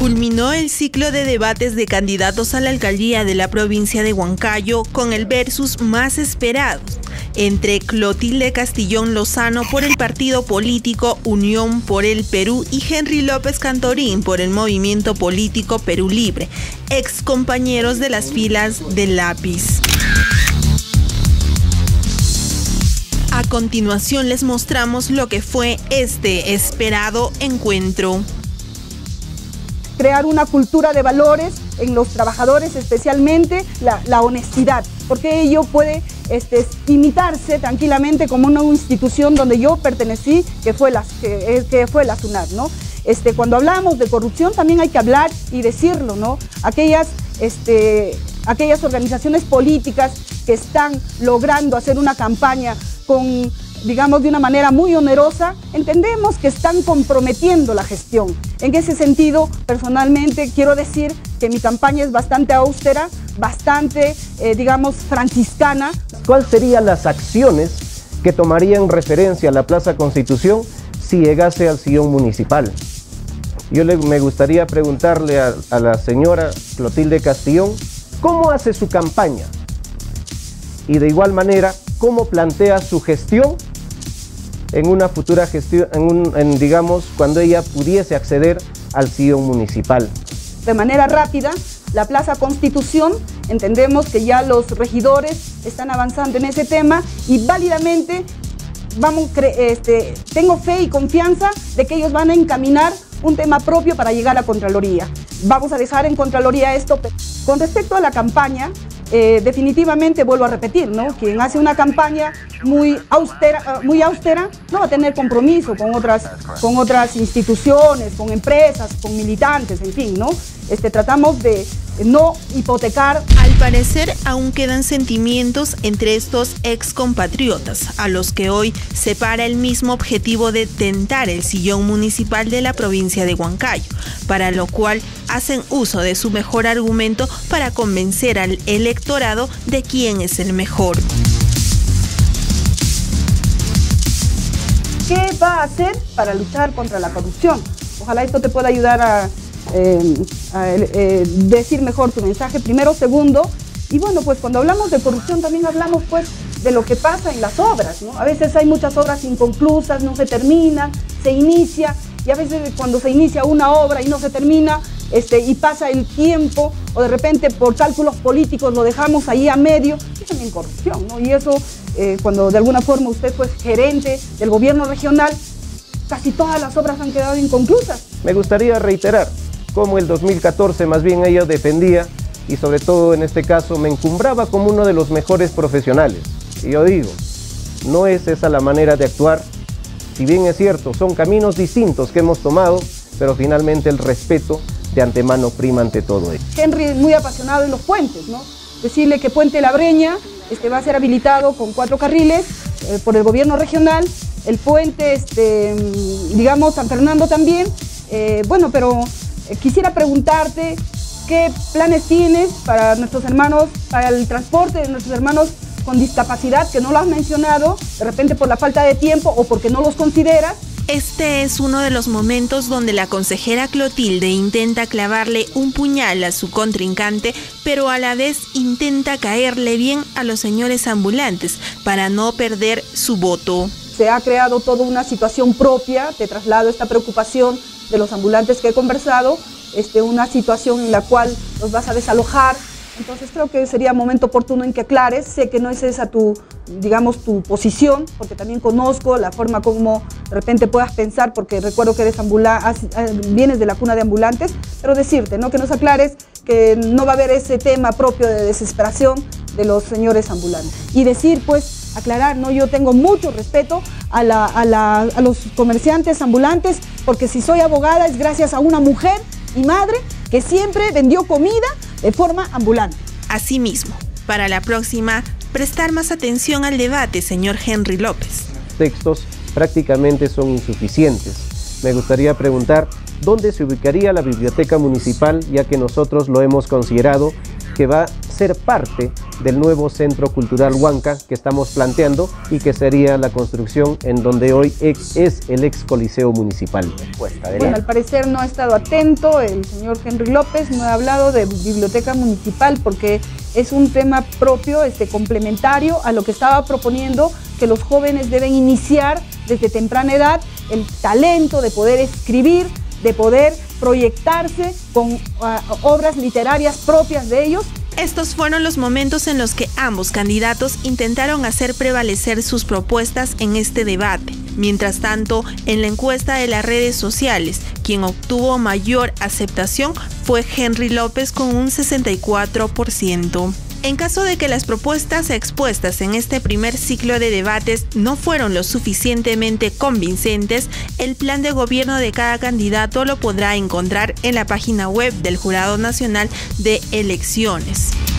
Culminó el ciclo de debates de candidatos a la alcaldía de la provincia de Huancayo con el versus más esperado entre Clotilde Castillón Lozano por el partido político Unión por el Perú y Henry López Cantorín por el movimiento político Perú Libre, ex compañeros de las filas del Lápiz. A continuación les mostramos lo que fue este esperado encuentro. Crear una cultura de valores en los trabajadores, especialmente la honestidad, porque ello puede imitarse tranquilamente como una institución donde yo pertenecí, que fue la SUNAT, ¿no? Cuando hablamos de corrupción también hay que hablar y decirlo, ¿no? Aquellas organizaciones políticas que están logrando hacer una campaña con, digamos, de una manera muy onerosa, entendemos que están comprometiendo la gestión. En ese sentido, personalmente, quiero decir que mi campaña es bastante austera, bastante, digamos, franciscana. ¿Cuáles serían las acciones que tomarían referencia a la Plaza Constitución si llegase al sillón municipal? Me gustaría preguntarle a la señora Clotilde Castillón, ¿cómo hace su campaña? Y de igual manera, ¿cómo plantea su gestión en una futura gestión, digamos, cuando ella pudiese acceder al sillón municipal? De manera rápida, la Plaza Constitución, entendemos que ya los regidores están avanzando en ese tema y válidamente tengo fe y confianza de que ellos van a encaminar un tema propio para llegar a Contraloría. Vamos a dejar en Contraloría esto. Con respecto a la campaña, definitivamente vuelvo a repetir, ¿no? Quien hace una campaña muy austera no va a tener compromiso con otras instituciones, con empresas, con militantes, en fin, ¿no? Tratamos de no hipotecar. Al parecer aún quedan sentimientos entre estos ex compatriotas, a los que hoy separa el mismo objetivo de tentar el sillón municipal de la provincia de Huancayo, para lo cual hacen uso de su mejor argumento para convencer al electorado de quién es el mejor. ¿Qué va a hacer para luchar contra la corrupción? Ojalá esto te pueda ayudar a decir mejor tu mensaje, primero. Segundo, y bueno, pues cuando hablamos de corrupción también hablamos pues de lo que pasa en las obras, ¿no? A veces hay muchas obras inconclusas, no se terminan, se inicia, y a veces cuando se inicia una obra y no se termina, y pasa el tiempo, o de repente por cálculos políticos lo dejamos ahí a medio, es también corrupción, ¿no? Y eso, cuando de alguna forma usted fue gerente del gobierno regional, casi todas las obras han quedado inconclusas. Me gustaría reiterar cómo el 2014 más bien ella defendía y sobre todo en este caso me encumbraba como uno de los mejores profesionales. Y yo digo, no es esa la manera de actuar. Si bien es cierto, son caminos distintos que hemos tomado, pero finalmente el respeto de antemano prima ante todo ello. Henry es muy apasionado en los puentes, ¿no? Decirle que Puente La Breña va a ser habilitado con 4 carriles por el gobierno regional, el puente, digamos, San Fernando también. Bueno, pero quisiera preguntarte qué planes tienes para nuestros hermanos, para el transporte de nuestros hermanos con discapacidad, que no lo has mencionado, de repente por la falta de tiempo o porque no los consideras. Este es uno de los momentos donde la consejera Clotilde intenta clavarle un puñal a su contrincante, pero a la vez intenta caerle bien a los señores ambulantes para no perder su voto. Se ha creado toda una situación propia, te traslado esta preocupación de los ambulantes que he conversado, una situación en la cual los vas a desalojar. Entonces creo que sería momento oportuno en que aclares. Sé que no es esa tu posición, porque también conozco la forma como de repente puedas pensar, porque recuerdo que eres vienes de la cuna de ambulantes, pero decirte, ¿no? Que nos aclares que no va a haber ese tema propio de desesperación de los señores ambulantes. Y decir, pues, aclarar, ¿no? Yo tengo mucho respeto a los comerciantes ambulantes, porque si soy abogada es gracias a una mujer y madre que siempre vendió comida de forma ambulante. Asimismo, para la próxima, prestar más atención al debate, señor Henry López. Textos prácticamente son insuficientes. Me gustaría preguntar dónde se ubicaría la biblioteca municipal, ya que nosotros lo hemos considerado que va a ser parte del nuevo Centro Cultural Huanca que estamos planteando y que sería la construcción en donde hoy es el ex Coliseo Municipal. Bueno, al parecer no ha estado atento el señor Henry López, no ha hablado de biblioteca municipal porque es un tema propio, complementario a lo que estaba proponiendo, que los jóvenes deben iniciar desde temprana edad el talento de poder escribir, de poder proyectarse con obras literarias propias de ellos. Estos fueron los momentos en los que ambos candidatos intentaron hacer prevalecer sus propuestas en este debate. Mientras tanto, en la encuesta de las redes sociales, quien obtuvo mayor aceptación fue Henry López con un 64%. En caso de que las propuestas expuestas en este primer ciclo de debates no fueron lo suficientemente convincentes, el plan de gobierno de cada candidato lo podrá encontrar en la página web del Jurado Nacional de Elecciones.